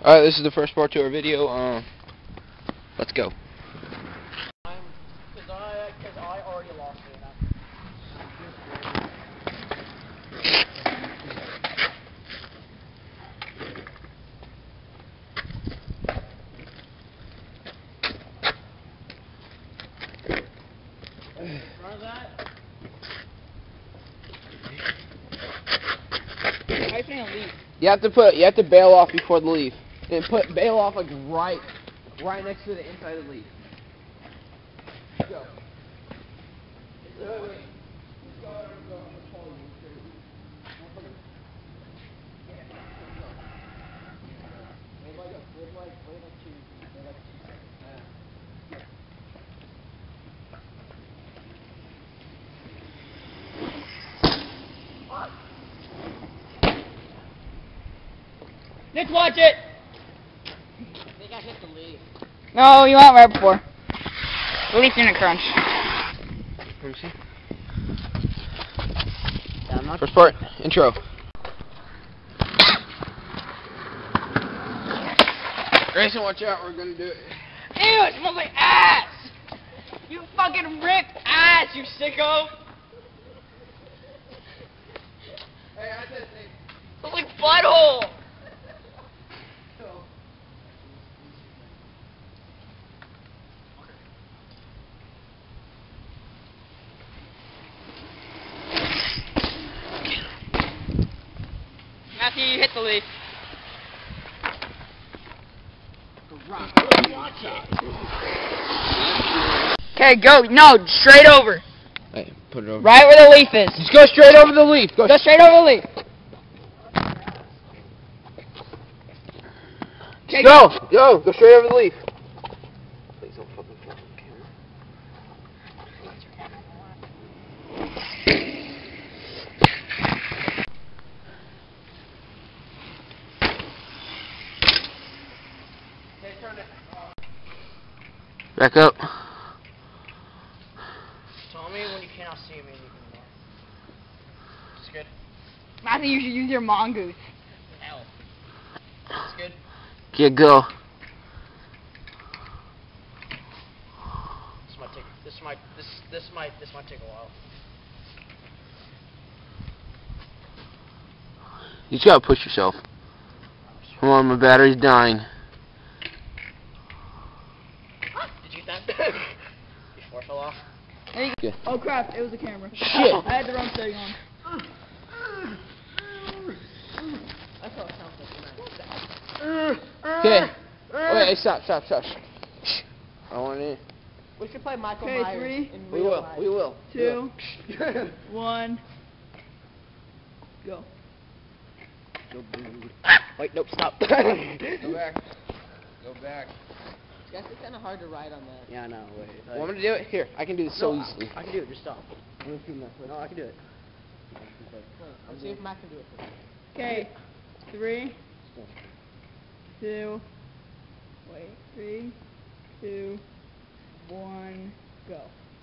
Alright, this is the first part to our video. Let's go. Because I already lost it. Run that. How you putting a leaf? You have to bail off before the leaf. And bail off like right next to the inside of the leaf. Go. Nick, watch it! I think I hit the leaf. No, you went right before. The leaf didn't crunch. Let me see. Yeah, I'm not First part, intro. Grayson, watch out, we're gonna do it. Ew, it smells like ass! You fucking ripped ass, you sicko! Hey, I said thing. It smells like butthole! Matthew, you hit the leaf. Okay, go. No, straight over. Hey, put it over. Right where the leaf is. Just go straight over the leaf. Go straight over the leaf. Okay, Go straight over the leaf. Please don't fucking fall on the camera. Back up. Tell me when you cannot see me, you can walk. It's good. Matthew, you should use your mongoose. L. It's good. Yeah, go. This might take a while. You just gotta push yourself. Come on, my battery's dying. Did you get that? Before it fell off. Okay. Oh crap, it was the camera. Shit. I had the wrong setting on. That's how it sounds like. Okay. Wait, stop. Shh. I want it. We should play Michael Okay, Myers 3. in We real will. life. We will. 2, 1, go. Wait, nope, stop. Go back. Guys, it's kind of hard to ride on that. Yeah, I know. Wait. Want me to do it? Here, I can do this so easily. I can do it. Just stop. No, I can do it. Let's see if Matt can do it. Okay, 3, 2, 3, 2, 1, go.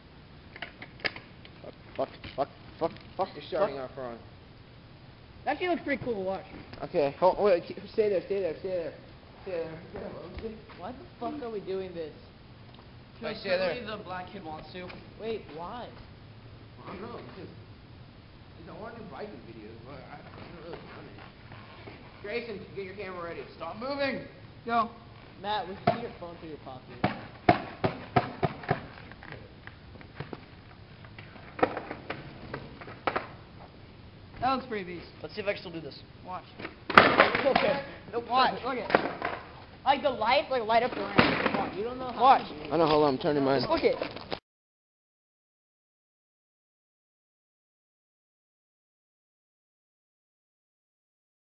Fuck, you're starting off wrong. That actually looks pretty cool to watch. Okay, wait, stay there. Why the fuck are we doing this? Wait, stay there. The black kid wants to. Wait, why? I don't know, because I want to do biking videos, but I haven't really done it. Grayson, get your camera ready. Stop moving! Go. Matt, we can see your phone through your pocket. That looks pretty beast. Let's see if I can still do this. Watch. Okay. Nope. Watch. Look at. Like the light, like light up the ramp. You don't know how. Watch. I know, hold on, I'm turning mine. Look it.